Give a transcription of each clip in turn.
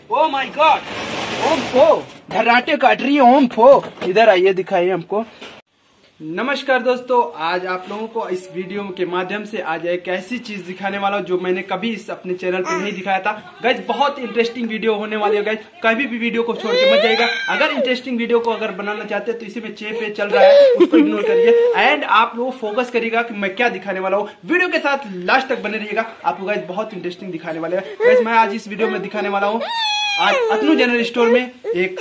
O my God, ओम फो धर्राटे काट रही है। ओम फो इधर आइए, दिखाइए हमको। नमस्कार दोस्तों, आज आप लोगों को इस वीडियो के माध्यम से आज एक ऐसी चीज दिखाने वाला हूं जो मैंने कभी इस अपने चैनल पर नहीं दिखाया था। गाइस बहुत इंटरेस्टिंग वीडियो होने वाली है। गाइस कभी भी वीडियो को छोड़ के मत जाइएगा। अगर इंटरेस्टिंग वीडियो को अगर बनाना चाहते हैं तो इसी में पे चल रहा है, उसको इग्नोर करिए एंड आप लोग फोकस करिएगा कि मैं क्या दिखाने वाला हूँ। वीडियो के साथ लास्ट तक बने रहिएगा, आपको गाइस बहुत इंटरेस्टिंग दिखाने वाले हैं। गाइस मैं आज इस वीडियो में दिखाने वाला हूँ, आज अतनु जनरल स्टोर में एक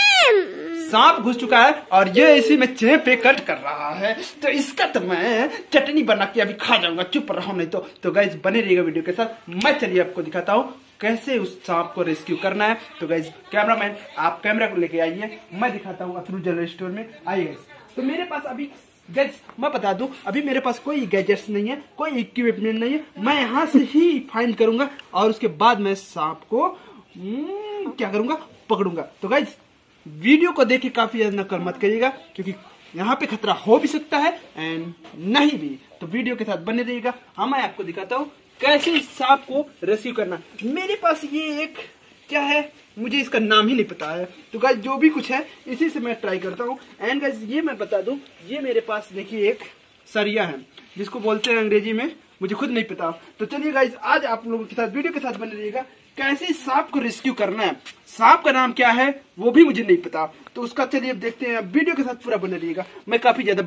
सांप घुस चुका है और ये इसी में चेप पे कट कर रहा है, तो इसका तो मैं चटनी बना के अभी खा जाऊंगा। चुप रहो नहीं तो गाइस बने रहिएगा वीडियो के साथ। मैं चलिए आपको दिखाता हूँ कैसे उस सांप को रेस्क्यू करना है। तो गाइस कैमरामैन आप कैमरा को लेके आइए, मैं दिखाता हूँ अतनु जनरल स्टोर में। आइए गाइस, तो मेरे पास अभी गाइस मैं बता दूं, अभी मेरे पास कोई गैजेट्स नहीं है, कोई इक्विपमेंट नहीं है। मैं यहाँ से ही फाइंड करूंगा और उसके बाद मैं सांप को क्या करूंगा, पकड़ूंगा। तो गाइस वीडियो को देख के काफी ज्यादा नकल मत करिएगा, क्योंकि यहाँ पे खतरा हो भी सकता है एंड नहीं भी। तो वीडियो के साथ बने रहिएगा। हाँ मैं आपको दिखाता हूँ कैसे इस सांप को रेस्क्यू करना। मेरे पास ये एक क्या है, मुझे इसका नाम ही नहीं पता है। तो गाइस जो भी कुछ है इसी से मैं ट्राई करता हूँ। एंड गाइस ये मैं बता दूं, ये मेरे पास देखिए एक सरिया है, जिसको बोलते हैं अंग्रेजी में, मुझे खुद नहीं पता। तो चलिए गाइस आज आप लोगों के साथ वीडियो के साथ बने रहिएगा कैसे सांप को रेस्क्यू करना है। सांप का नाम क्या है वो भी मुझे नहीं पता, तो उसका चलिए अब देखते हैं। वीडियो के साथ पूरा बने रहिएगा। मैं काफी ज्यादा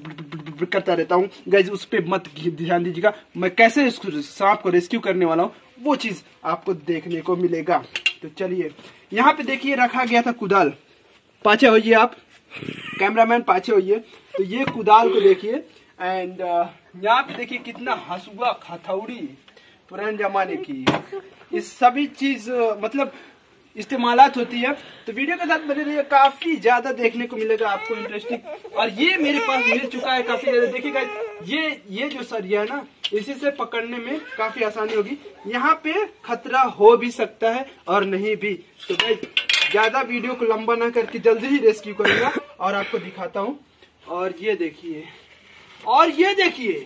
बड़ करता रहता हूँ गाइस, उस पर मत ध्यान दीजिएगा। मैं कैसे इस सांप को रेस्क्यू करने वाला हूँ वो चीज आपको देखने को मिलेगा। तो चलिए यहाँ पे देखिए रखा गया था कुदाल। पाछे होइए आप कैमरामैन, पाछे होइए। तो ये कुदाल को देखिए एंड यहाँ पे देखिए कितना हसुआ हथौड़ी पुराने जमाने की, इस सभी चीज मतलब इस्तेमालात होती है। तो वीडियो के साथ बने रहिए, काफी ज्यादा देखने को मिलेगा आपको इंटरेस्टिंग। और ये मेरे पास मिल चुका है काफी ज्यादा। देखिएगा ये जो सरिया है ना, इसी से पकड़ने में काफी आसानी होगी। यहाँ पे खतरा हो भी सकता है और नहीं भी। तो भाई ज्यादा वीडियो को लंबा ना करके जल्दी ही रेस्क्यू करूंगा और आपको दिखाता हूँ। और ये देखिए, और ये देखिए,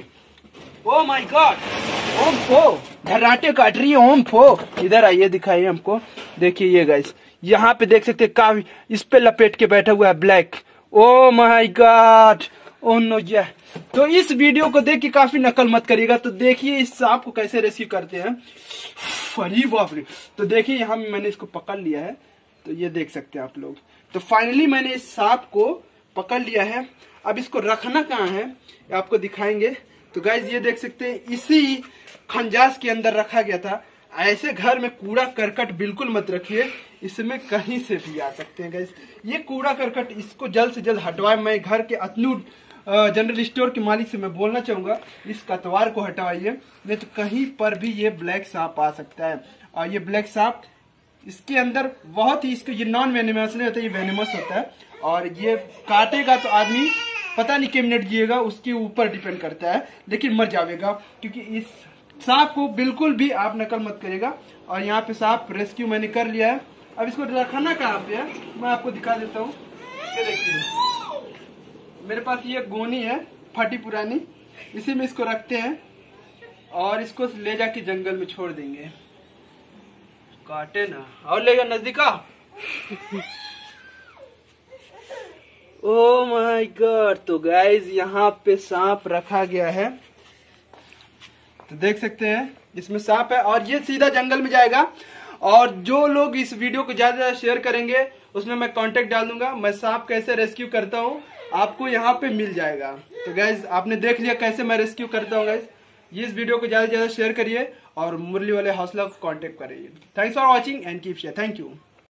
ओ माय गॉड, ओम फो धर्राटे काट रही है। ओम फो इधर आइए, दिखाइए हमको। देखिए ये गाइस यहाँ पे देख सकते हैं, काफी इस पे लपेट के बैठा हुआ है black. Oh my god, oh no ये। तो इस वीडियो को देख के काफी नकल मत करिएगा। तो देखिए इस सांप को कैसे रेस्क्यू करते हैं। अरे बाप रे। तो देखिए यहाँ मैंने इसको पकड़ लिया है, तो ये देख सकते हैं आप लोग। तो फाइनली मैंने इस सांप को पकड़ लिया है। अब इसको रखना कहाँ है आपको दिखाएंगे। तो गाइज ये देख सकते हैं इसी खंजास के अंदर रखा गया था। ऐसे घर में कूड़ा करकट बिल्कुल मत रखिए, इसमें कहीं से भी आ सकते हैं गाइज। ये कूड़ा करकट इसको जल्द से जल्द हटवाए। मैं घर के अतनु जनरल स्टोर के मालिक से मैं बोलना चाहूंगा, इस कतवार को हटवाइए, नहीं तो कहीं पर भी ये ब्लैक सांप आ सकता है। और ये ब्लैक सांप इसके अंदर बहुत ही, इसको ये नॉन वेनेमस नहीं होता, ये वेनेमस होता है। और ये काटेगा तो आदमी पता नहीं कितने मिनट जिएगा, उसके ऊपर डिपेंड करता है, लेकिन मर जाएगा। क्योंकि इस सांप को बिल्कुल भी आप नकल मत करेगा। और यहाँ पे सांप रेस्क्यू मैंने कर लिया है। अब इसको रखना कहाँ पे है मैं आपको दिखा देता हूँ। ये देखिए मेरे पास ये गोनी है फटी पुरानी, इसी में इसको रखते हैं और इसको ले जाके जंगल में छोड़ देंगे। काटे ना और ले जा नजदीक आ। Oh my god. तो गाइज यहाँ पे सांप रखा गया है, तो देख सकते हैं इसमें सांप है और ये सीधा जंगल में जाएगा। और जो लोग इस वीडियो को ज्यादा ज्यादा शेयर करेंगे उसमें मैं कांटेक्ट डाल दूंगा। मैं सांप कैसे रेस्क्यू करता हूँ आपको यहाँ पे मिल जाएगा। तो गाइज आपने देख लिया कैसे मैं रेस्क्यू करता हूँ। गाइज ये इस वीडियो को ज्यादा से ज्यादा शेयर करिए और मुरली वाले हौसला को कांटेक्ट करिए। Thanks for watching and keep share. Thank you.